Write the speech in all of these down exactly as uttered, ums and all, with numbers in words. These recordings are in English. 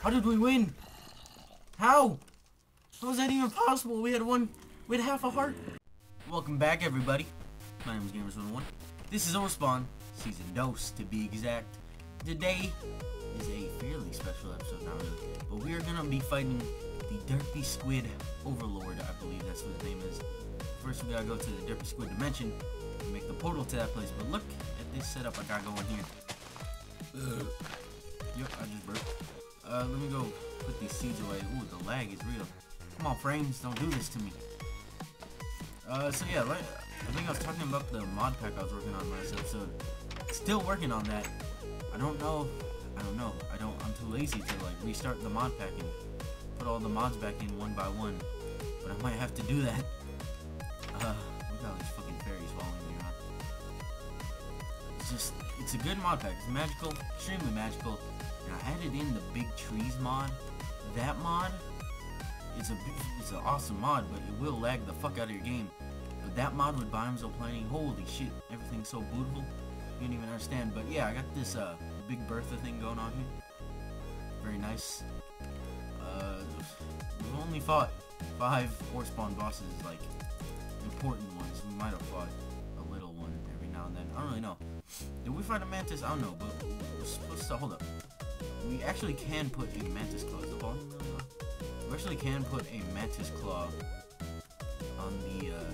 How did we win? How? How was that even possible? We had one, we had half a heart. Welcome back, everybody. My name is Gamers one oh one. This is Overspawn, Season Dos to be exact. Today is a fairly special episode, not really, but we are gonna be fighting the Derpy Squid Overlord. I believe that's what his name is. First, we gotta go to the Derpy Squid Dimension and make the portal to that place. But look at this setup I got going here. Ugh. Yep, I just burped. Uh, let me go put these seeds away. Ooh, the lag is real. Come on, frames, don't do this to me. Uh, so yeah, right, I think I was talking about the mod pack I was working on last episode. Still working on that. I don't know. I don't know. I don't. I'm too lazy to like restart the mod pack and put all the mods back in one by one. But I might have to do that. Uh, look at all these fucking fairies following me around. It's just, it's a good mod pack. It's magical, extremely magical. And I added in the big trees mod. That mod, it's a, it's an awesome mod, but it will lag the fuck out of your game. But that mod with Biomes Planning, holy shit, everything's so beautiful. You don't even understand. But yeah, I got this uh, Big Bertha thing going on here. Very nice. Uh, we've only fought five Overspawn bosses, like important ones. We might have fought a little one every now and then. I don't really know. Did we fight a mantis? I don't know, but let's, let's uh, hold up. We actually can put a mantis claw. Is the volume really low? We actually can put a mantis claw on the. Uh,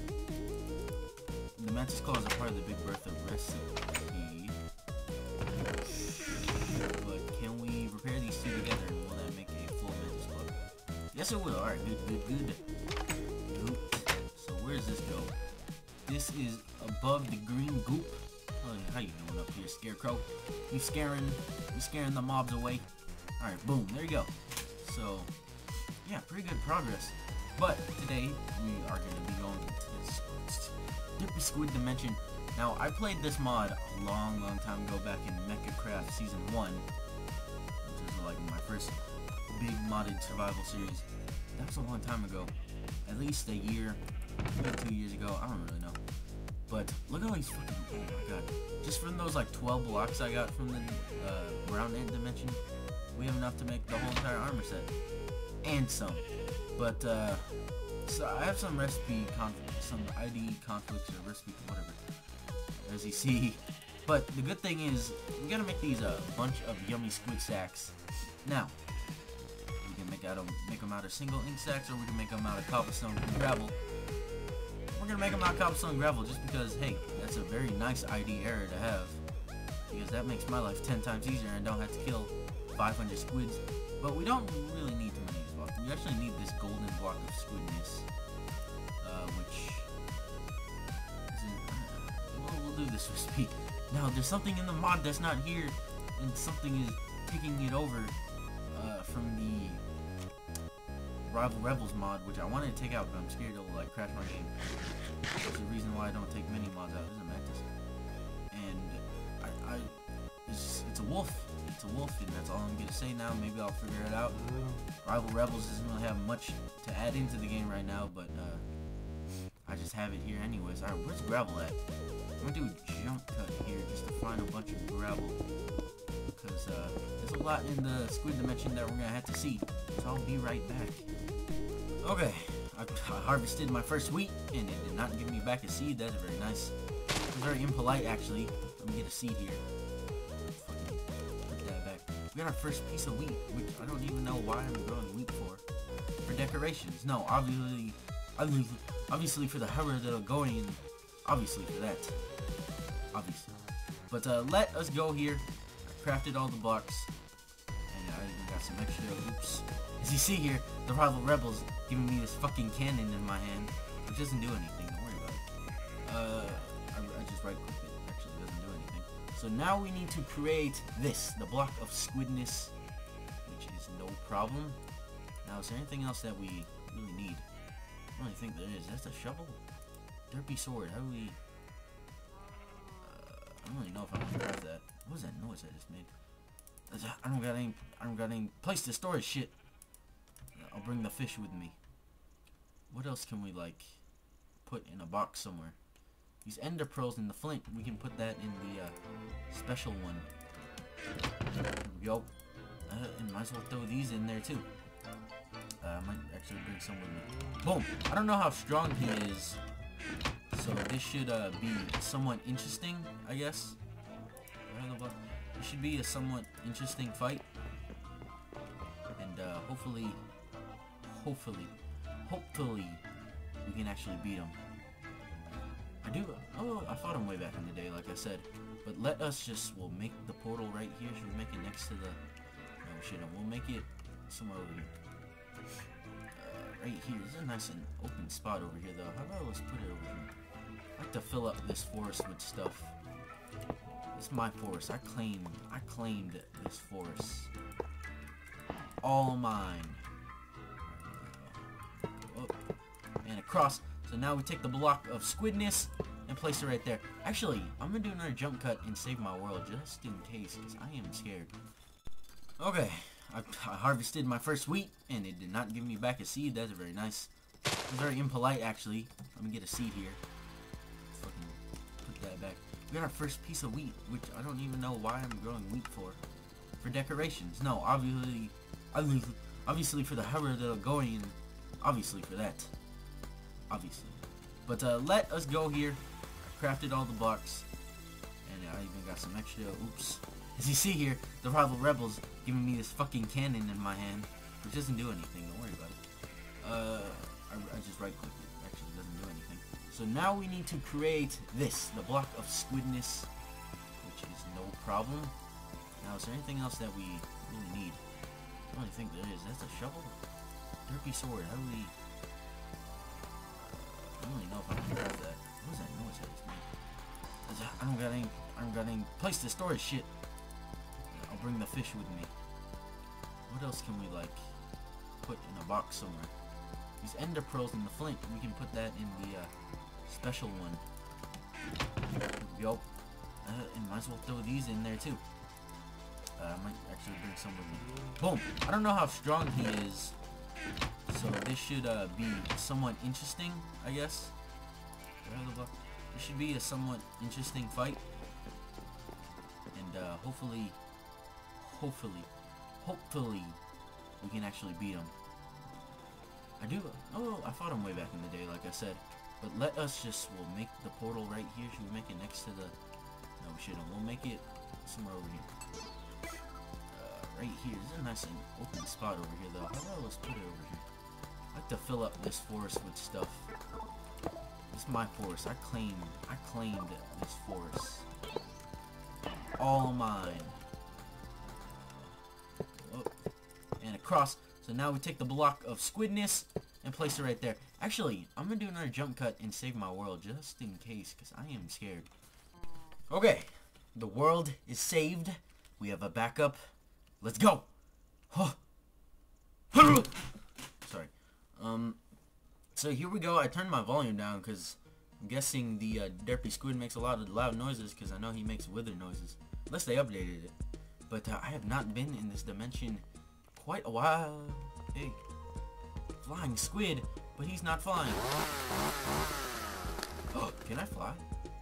the mantis claws are part of the Big Bertha recipe. But can we repair these two together and will that make a full mantis claw? Yes, it will. Alright, good, good, good. Goop. So where does this go? This is above the green goop. Oh, how you doing up here, Scarecrow? You scaring, you scaring the mobs away. Alright, boom, there you go. So, yeah, pretty good progress. But today, we are going to be going to this Derpy Squid Dimension. Now, I played this mod a long, long time ago back in Mechacraft Season one, which is like my first big modded survival series. That was a long time ago. At least a year, maybe two years ago, I don't really know. But look at all these fucking, oh my god. Just from those like twelve blocks I got from the uh, Brown Ant Dimension, we have enough to make the whole entire armor set. And some. But, uh, so I have some recipe conflicts, some I D conflicts or recipe, whatever, as you see. But the good thing is, we gotta make these a uh, bunch of yummy squid sacks. Now, we can make, out of, make them out of single ink sacks, or we can make them out of cobblestone and gravel. We're gonna make them out of cobblestone and gravel just because, hey, that's a very nice I D error to have. Because that makes my life ten times easier and don't have to kill five hundred squids. But we don't really need too many of these blocks. We actually need this golden block of squidness. Uh, which... Isn't, uh, we'll, we'll do this recipe. Now, there's something in the mod that's not here, and something is taking it over uh, from the Rival Rebels mod, which I wanted to take out, but I'm scared it'll like crash my game. That's the reason why I don't take many mods out. There's a mantis, and I, I it's, it's a wolf. It's a wolf, and that's all I'm gonna say now. Maybe I'll figure it out. Rival Rebels doesn't really have much to add into the game right now, but uh, I just have it here anyways. Alright, where's gravel at? I'm gonna do a jump cut here just to find a bunch of gravel, because uh, there's a lot in the Squid Dimension that we're gonna have to see. So I'll be right back. Okay, I, I harvested my first wheat, and it did not give me back a seed. That's very nice. It's very impolite, actually. Let me get a seed here. Fucking put that back. We got our first piece of wheat, which I don't even know why I'm growing wheat for. For decorations. No, obviously, obviously, obviously for the hammer that'll go in. Obviously for that. Obviously. But uh, let us go here. I crafted all the blocks. And I even got some extra. Oops. As you see here, the Rival Rebels giving me this fucking cannon in my hand, which doesn't do anything. Don't worry about it. Uh, I, I just right clicked it. Actually, doesn't do anything. So now we need to create this, the block of squidness, which is no problem. Now, is there anything else that we really need? I don't really think there is. That's a shovel. Derpy sword. How do we? Uh, I don't really know if I want to grab that. What was that noise I just made? I don't got any. I don't got any place to store shit. I'll bring the fish with me. What else can we like put in a box somewhere? These ender pearls in the flint. We can put that in the uh, special one. There we go. Uh, and might as well throw these in there too. Uh, I might actually bring some with me. Boom! I don't know how strong he is, so this should uh, be somewhat interesting, I guess. It should be a somewhat interesting fight, and uh, hopefully, hopefully, hopefully, we can actually beat him. I do. Oh, I fought him way back in the day, like I said. But let us just. We'll make the portal right here. Should we make it next to the? No, we shouldn't. We'll make it somewhere over here. Uh, right here. This is a nice and open spot over here, though. How about let's put it over here? I like to fill up this forest with stuff. It's my forest. I claim. I claimed this forest. All mine. Go up and across. So now we take the block of squidness and place it right there. Actually, I'm gonna do another jump cut and save my world just in case, because I am scared. Okay, I, I harvested my first wheat, and it did not give me back a seed. That's very nice. It's very impolite, actually. Let me get a seed here. Fucking put that back. We got our first piece of wheat, which I don't even know why I'm growing wheat for. For decorations. No, obviously, obviously, obviously for the Herod going, obviously for that. Obviously. But uh, let us go here. I crafted all the blocks. And I even got some extra. Oops. As you see here, the rival rebels giving me this fucking cannon in my hand. Which doesn't do anything. Don't worry about it. Uh, I, I just right clicked it. Actually, it doesn't do anything. So now we need to create this. The block of squidness. Which is no problem. Now, is there anything else that we really need? I don't think there is. That's a shovel? Derpy sword. How do we... I don't really know if I can grab that. What was that noise I just made? I don't got any. I don't got any place to store shit. I'll bring the fish with me. What else can we like put in a box somewhere? These ender pearls in the flint. We can put that in the uh, special one. Yo, uh, and might as well throw these in there too. Uh, I might actually bring some with me. Boom! I don't know how strong he is. So this should uh, be somewhat interesting, I guess. It should be a somewhat interesting fight, and uh, hopefully, hopefully, hopefully, we can actually beat him. I do. Oh, I fought him way back in the day, like I said. But let us just. We'll make the portal right here. Should we make it next to the? No, we shouldn't. We'll make it somewhere over here. Uh, right here. This is a nice and open spot over here, though. How about let's put it over here? I like to fill up this forest with stuff. It's my forest. I claim. I claimed this forest. All mine. Go up and across. So now we take the block of squidness and place it right there. Actually, I'm gonna do another jump cut and save my world just in case, because I am scared. Okay, the world is saved. We have a backup. Let's go. Huh. Sorry. Um. So here we go. I turned my volume down because I'm guessing the uh, derpy squid makes a lot of loud noises, because I know he makes wither noises. Unless they updated it. But uh, I have not been in this dimension quite a while. Hey, flying squid, but he's not flying. Oh, can I fly?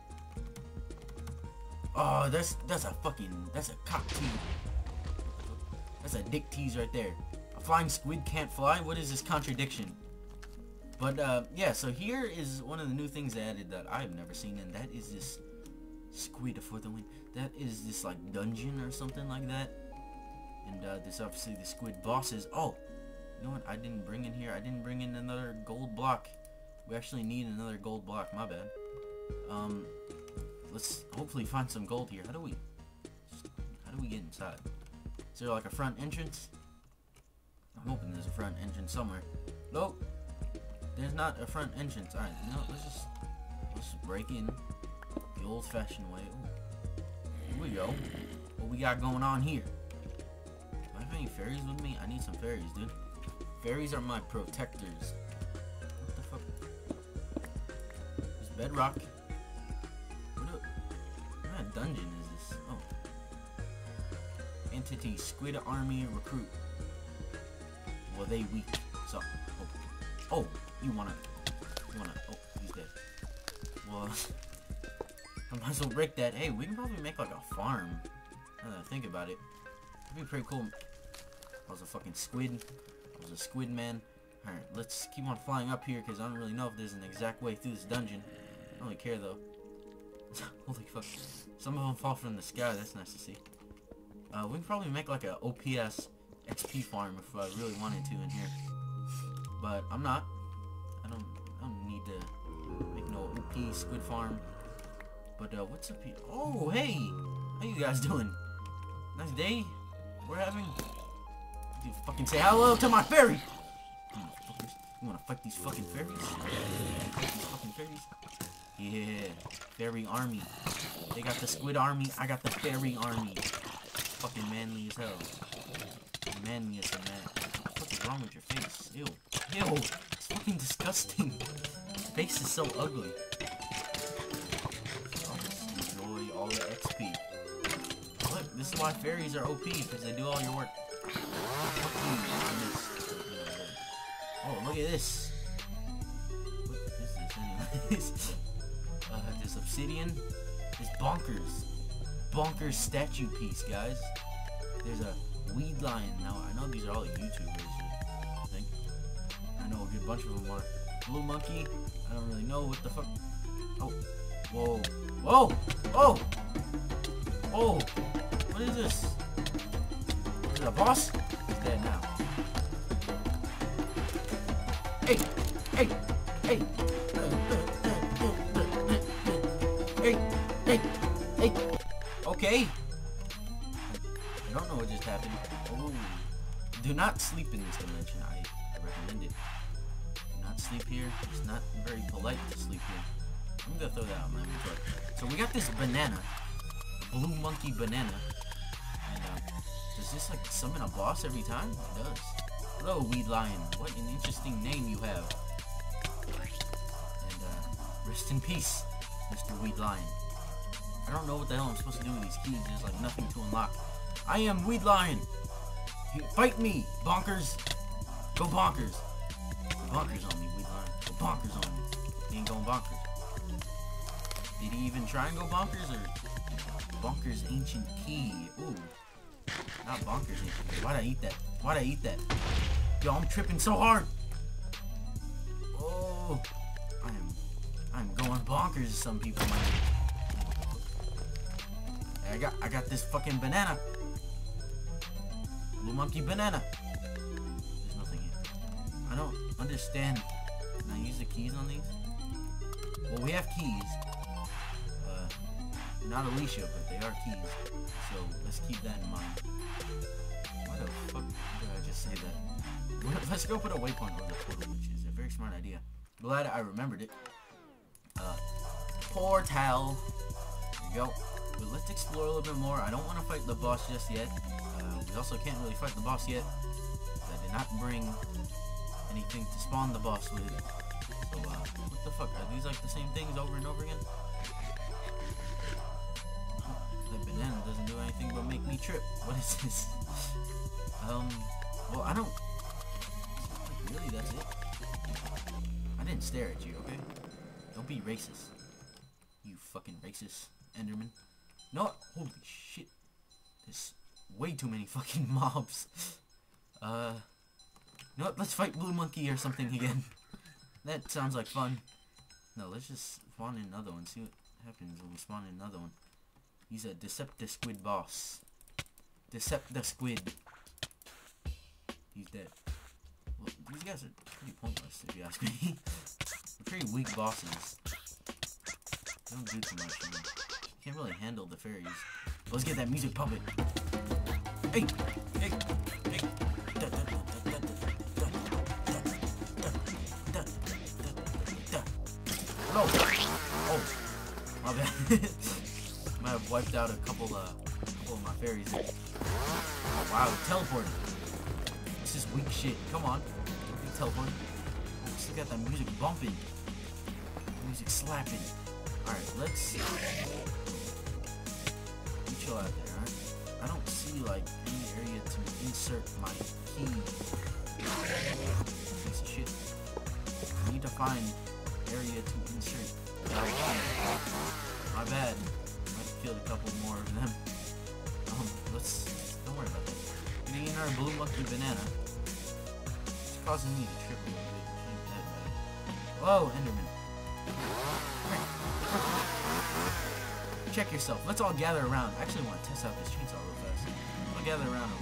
Oh, that's that's a fucking that's a cock tease. That's a dick tease right there. A flying squid can't fly? What is this contradiction? But uh, yeah, so here is one of the new things added that I've never seen, and that is this squid for the win. That is this like dungeon or something like that. And uh, this obviously the squid bosses. Oh, you know what? I didn't bring in here. I didn't bring in another gold block. We actually need another gold block. My bad. Um, let's hopefully find some gold here. How do we? How do we get inside? Is there like a front entrance? I'm hoping there's a front entrance somewhere. Nope. There's not a front entrance. Alright, you know, let's just let's just break in the old-fashioned way. Ooh. Here we go. What we got going on here? Do I have any fairies with me? I need some fairies, dude. Fairies are my protectors. What the fuck? There's bedrock. What, a, what kind of dungeon is this? Oh. Entity Squid Army Recruit. Well, they weak. So, oh. Oh. You wanna, you wanna, oh, he's dead. Well, I might as well break that. Hey, we can probably make like a farm, now that I think about it. It'd be pretty cool. I was a fucking squid. I was a squid man. Alright, let's keep on flying up here because I don't really know if there's an exact way through this dungeon. I don't really care though. Holy fuck. Some of them fall from the sky. That's nice to see. Uh, we can probably make like a O P S X P farm if I really wanted to in here. But I'm not. I don't, I don't need to make no O P squid farm. But uh, what's up here? Oh, hey! How you guys doing? Nice day we're having. You fucking say hello to my fairy! You wanna fight these fucking fairies? Fight these fucking fairies? Yeah, fairy army. They got the squid army, I got the fairy army. Fucking manly as hell. Manly as a man. What the fuck is wrong with your face? Ew. Ew. It's fucking disgusting. Your face is so ugly. Oh, just enjoy all the X P. Look, this is why fairies are O P, because they do all your work. Fuck you, oh, look at this. What is this anyways? uh, this obsidian is bonkers. Bonkers statue piece, guys. There's a weed lion. Now, I know these are all YouTubers, I think. I know a good bunch of them are. Blue monkey. I don't really know what the fuck. Oh. Whoa. Whoa. Whoa. Whoa. What is this? Is it a boss? He's dead now. Hey. Hey. Hey. Hey. Hey. Hey. Okay. I don't know what just happened. Oh. Do not sleep in this dimension. I, I recommend it. Do not sleep here. It's not very polite to sleep here. I'm gonna throw that out my inventory. So we got this banana. Blue monkey banana. And uh, does this like summon a boss every time? It does. Hello, Weed Lion. What an interesting name you have. And uh, rest in peace, Mister Weed Lion. I don't know what the hell I'm supposed to do with these keys. There's like nothing to unlock. I am Weed Lion. Fight me, bonkers. Go bonkers. Go bonkers on me, Weed Lion. Go bonkers on me. He ain't going bonkers. Did he even try and go bonkers or bonkers ancient key? Ooh. Not bonkers ancient key. Why'd I eat that? Why'd I eat that? Yo, I'm tripping so hard. Oh. I am I'm going bonkers, some people might. I got I got this fucking banana. Blue monkey banana. There's nothing here. I don't understand. Can I use the keys on these? Well, we have keys. Uh, not Alicia, but they are keys. So let's keep that in mind. Why the fuck did I just say that? Let's go put a waypoint on the portal, which is a very smart idea. Glad I remembered it. Uh, portal. There you go. But let's explore a little bit more. I don't want to fight the boss just yet. Uh, we also can't really fight the boss yet. I did not bring anything to spawn the boss with. So, uh, what the fuck? Are these like the same things over and over again? The banana doesn't do anything but make me trip. What is this? um, well, I don't... Really, that's it? I didn't stare at you, okay? Don't be racist. You fucking racist, Enderman. No, holy shit. There's way too many fucking mobs. Uh, you know what? Let's fight Blue Monkey or something again. That sounds like fun. No, let's just spawn in another one. See what happens when we spawn in another one. He's a Deceptisquid boss. Deceptisquid. He's dead. Well, these guys are pretty pointless, if you ask me. They're pretty weak bosses. They don't do too much. I mean, you can't really handle the fairies. Let's get that music puppet. Hey! Hey! Hey! Da, da, da, da, da, da, da, da, da, da. No! Oh! My bad. Might have wiped out a couple, uh, couple of my fairies. Oh, wow, teleported. This is weak shit. Come on. Teleport. Let's look at that music bumping. Music slapping. Alright, let's you chill out there, alright? I don't see like any area to insert my key. Piece of shit. I need to find area to insert my key. My bad. I might have killed a couple more of them. Um, let's don't worry about that. We're eating our blue monkey banana. It's causing me to trip a little bit. Whoa, Enderman. Check yourself. Let's all gather around. I actually want to test out this chainsaw real fast. I'll gather around.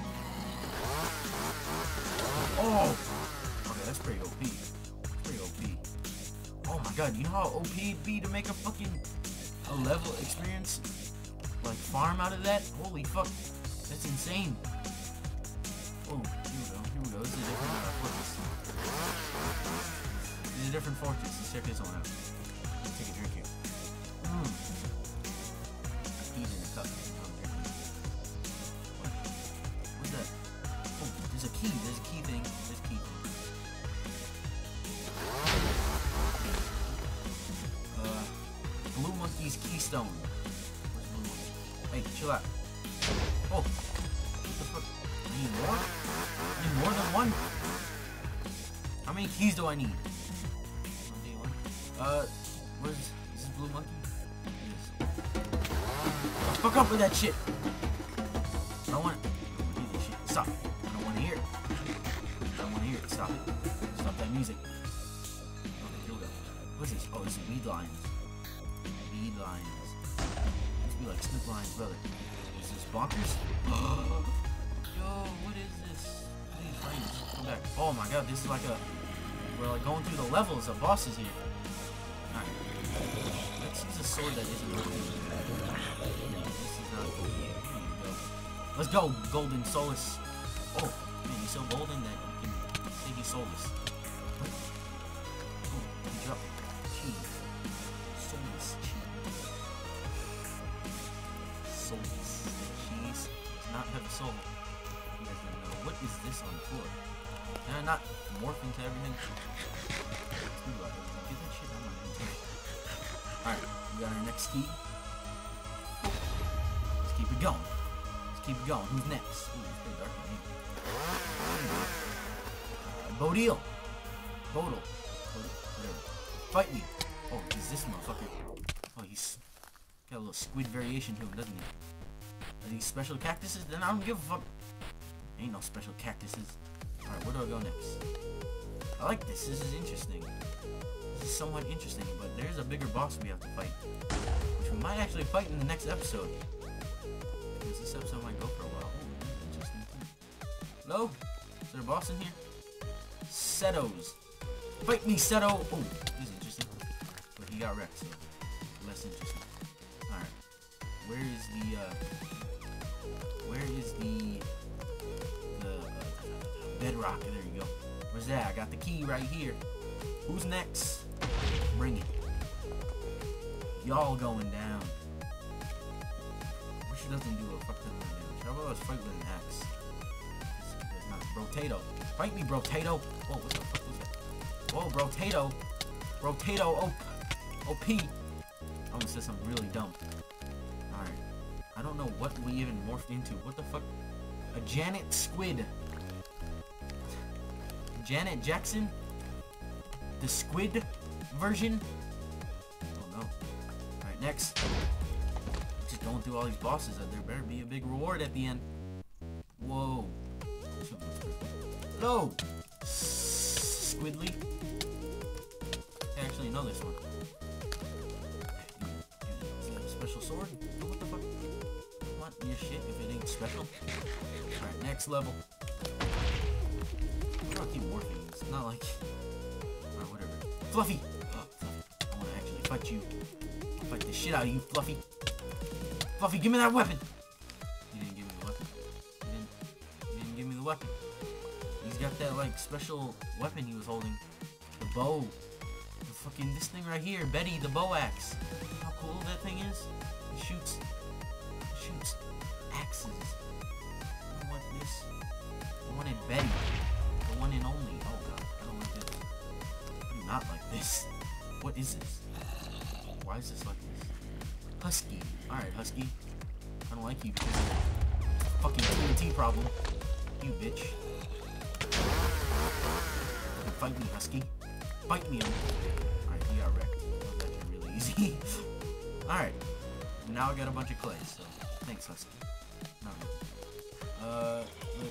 Oh! Okay, that's pretty O P. Pretty O P. Oh my god, you know how O P it'd be to make a fucking a level experience like farm out of that? Holy fuck. That's insane. Oh, here we go. Here we go. This is a different uh, fortress. This is a different fortress. Let's check this one out. Let's take a drink here. Mmm. Heat in a cup. What? What's that? Oh, there's a key. There's a key thing. There's a key thing. Uh, Blue Monkey's Keystone. Where's Blue Monkey? Hey, chill out. Oh. What the fuck? I need more? I need more than one? How many keys do I need? Uh, where's is this Blue Monkey? Yes. Oh, fuck up with that shit! I don't want it. I don't want to hear this shit. Stop. I don't want to hear it. I don't want to hear it. Stop it. Stop that music. Okay, here we go. What's this? Oh, this is Weed Lions. Weed Lions. Must be like Smith Lions' brother. Is this Bonkers? Yo, what is this? Please, friends, come back. Oh my god, this is like a... We're like going through the levels of bosses here. Alright. Let's use a sword that isn't O P. No, this is not O P. Here you go. Let's go, Golden Solus. Oh, man, he's so golden that you can say he's soulless. What? Oh, he dropped cheese. Soulless cheese. Soulless cheese does not have a soul. You guys don't know. What is this on the floor? Can I not morph into everything? Get that shit out of my inventory. Alright, we got our next key. Let's keep it going. Let's keep it going. Who's next? Ooh, it's pretty dark in here. Uh, Bodil. Bodil. Whatever. Fight me. Oh, he's this motherfucker. Oh, he's got a little squid variation to him, doesn't he? Are these special cactuses? Then I don't give a fuck. Ain't no special cactuses. Alright, where do I go next? I like this. This is interesting. This is somewhat interesting, but there's a bigger boss we have to fight. Which we might actually fight in the next episode. Because this episode might go for a while. Ooh, this is interesting too. Hello? Is there a boss in here? Setos. Fight me, Seto! Oh, this is interesting. But he got wrecked, so less interesting. Alright. Where is the, uh... Where is the... The, uh, bedrock? There you go. Where's that? I got the key right here. Who's next? Bring it. Y'all going down. Wish it doesn't do a fuck ton of damage. How about us fight with an axe? It's not Brotato. Fight me, Brotato. Whoa, what the fuck was that? Whoa, Brotato. Brotato O P. I almost said something really dumb. Alright. I don't know what we even morphed into. What the fuck? A Janet Squid. Janet Jackson? The squid version? Oh no. Alright, next. Just going through all these bosses. There better be a big reward at the end. Whoa. Hello! Squidly. Actually, know this one. Is that a special sword? Oh, what the fuck? What? Your shit if it ain't special? Alright, next level. I'll keep morphing. It's not like... Alright, whatever. Fluffy! Oh, Fluffy. I want to actually fight you. I'll fight the shit out of you, Fluffy. Fluffy, give me that weapon! You didn't give me the weapon. You didn't, you didn't give me the weapon. He's got that, like, special weapon he was holding. The bow. The fucking, this thing right here. Betty, the bow axe. How cool that thing is? It shoots... It shoots axes. I don't want this. I wanted Betty. The one and only. Oh god, I don't like this. I do not like this. What is this? Why is this like this? Husky. Alright, Husky. I don't like you because of the fucking T N T problem. You bitch. Fight me, Husky. Fight me. Alright, he got wrecked. That was actually really easy. Alright. Now I got a bunch of clay, so thanks, Husky. Not really. Uh,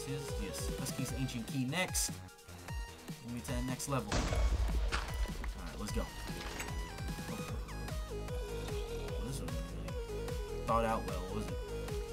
this is. Yes, Husky's Ancient Key next. Move me to that next level. Alright, let's go. Oh. Well, this wasn't really thought out well, was it?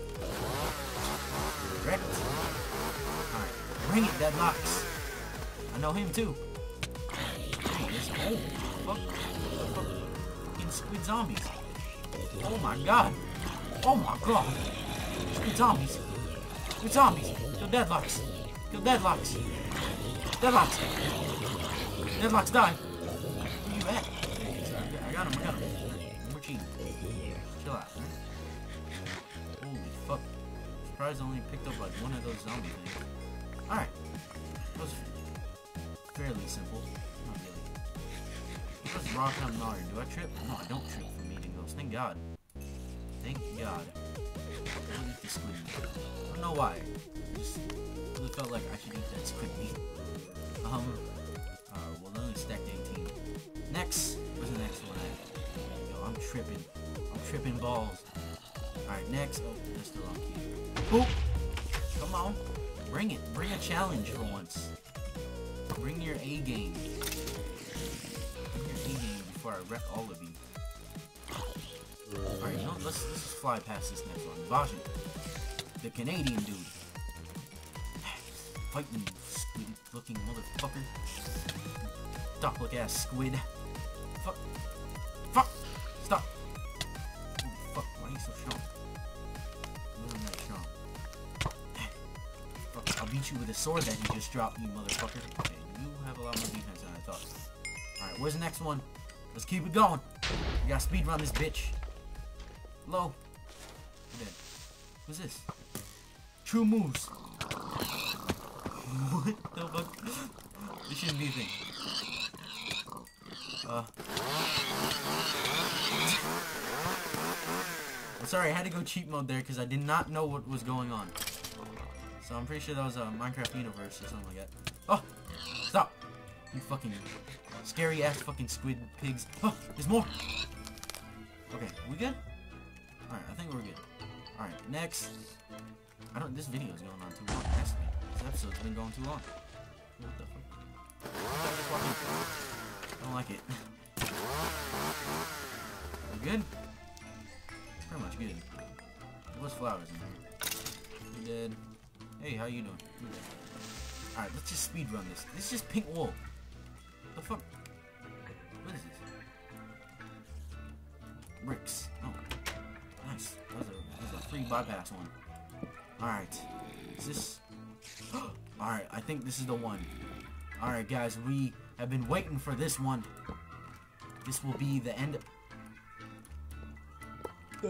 Correct. Alright, bring it, Deadlocks. I know him too. This oh, fuck, fuck, fucking squid zombies. Oh my god. Oh my god. Squid zombies. Squid zombies. Kill Deadlocks. Kill Deadlocks. Deadlocks. Deadlocks die. Where you at? I got him. I got him. No more cheating. Chill out. Holy fuck. Surprised I only picked up like one of those zombie things. Alright. That was fairly simple. Not really. What does Rock on Nari? Do I trip? No, I don't trip from eating those. Thank God. Thank God. I don't eat the squid meat. I don't know why. I just really felt like I should eat that squid meat. Um, uh, well, let me stack eighteen. Next, where's the next one at? Yo, I'm tripping. I'm tripping balls. Alright, next. Oh, that's the wrong key. Boop! Come on. Bring it. Bring a challenge for once. Bring your A game. Bring your A game before I wreck all of you. Alright, you know, let's, let's just fly past this next one. Bajan. The Canadian dude. Fighting squid looking motherfucker. Stop look ass squid. Fuck. Fuck! Stop! Holy fuck, why are you so strong? You're not strong. Fuck, I'll beat you with a sword that you just dropped, you motherfucker. Okay, you have a lot more defense than I thought. Alright, where's the next one? Let's keep it going. We gotta speedrun this bitch. Hello? I'm dead. Who's this? True moves. What the fuck? This shouldn't be a thing. Uh. I'm sorry, I had to go cheat mode there because I did not know what was going on. So I'm pretty sure that was a Minecraft universe or something like that. Oh! Stop! You fucking scary ass fucking squid pigs. Oh! There's more! Okay, we good? Alright, I think we're good. Alright, next. I don't. This video is going on too long. It has to be. This episode's been going too long. What the fuck? I don't like it. We good? Pretty much good. What's flowers in here? You dead? Hey, how you doing? Alright, let's just speed run this. This is just pink wool. The fuck? What is this? Bricks. Oh. Nice. That was a, that was a free bypass one. Alright. Is this... Alright, I think this is the one. Alright, guys, we have been waiting for this one. This will be the end... We're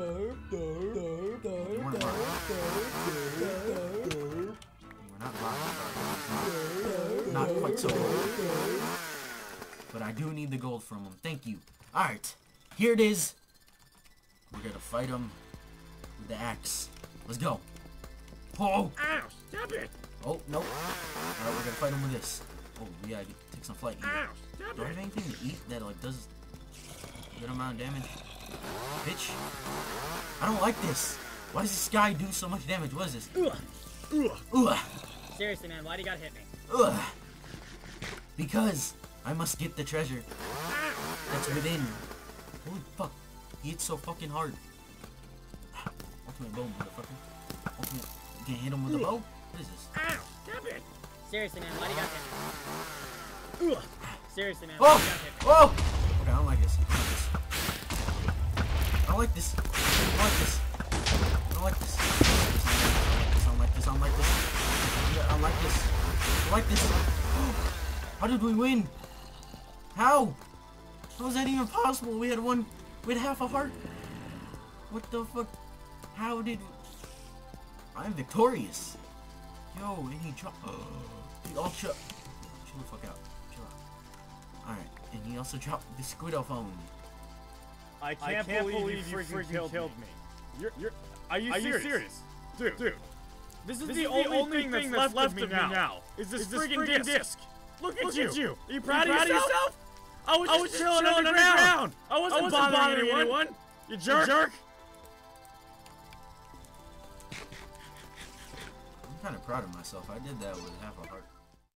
not lying. Not quite so good. But I do need the gold from him. Thank you. Alright, here it is. We're gonna fight him with the axe. Let's go. Oh! Ow! Stop it! Oh, nope. Alright, we're gonna fight him with this. Oh, we gotta get, take some flight. Ow! Stop Do I have anything to eat that, like, does a good amount of damage? Bitch. I don't like this. Why does this guy do so much damage? What is this? Ugh. Ugh. Ugh. Seriously, man, why do you gotta hit me? Ugh. Because I must get the treasure that's within. Holy fuck. He hits so fucking hard. Ultimate bow, motherfucker. Ultimate. You can't hit him with a bow? What is this? Ow! Stop it! Seriously, man, why do you gotta hit me? Ugh. Seriously, man, why oh! do you gotta hit me? Oh! Okay, I don't like this. I don't like this. I don't like this. I don't like this. I don't like this. I don't like this. I don't like this. I don't like this. How did we win? How? How was that even possible? We had one. We had half a heart. What the fuck? How did? I'm victorious. Yo, and he dropped. Oh, he all chill. Chill the fuck out. Chill out. All right, and he also dropped the Squidophone. I can't, I can't believe, believe you freaking, freaking killed, killed me. me. You're, you're, are you, are serious? you serious? Dude, dude. This is, this the, is only the only thing, thing that's, that's left, left of me now. now. Is this, is this freaking, freaking disc. disc. Look at Look you. At you. Are you proud, Are you of, proud yourself? of yourself? I was, I was just chilling, chilling underground. underground. I wasn't, I wasn't bothering, bothering anyone. anyone. You jerk. You jerk. kind of proud of myself. I did that with half a heart.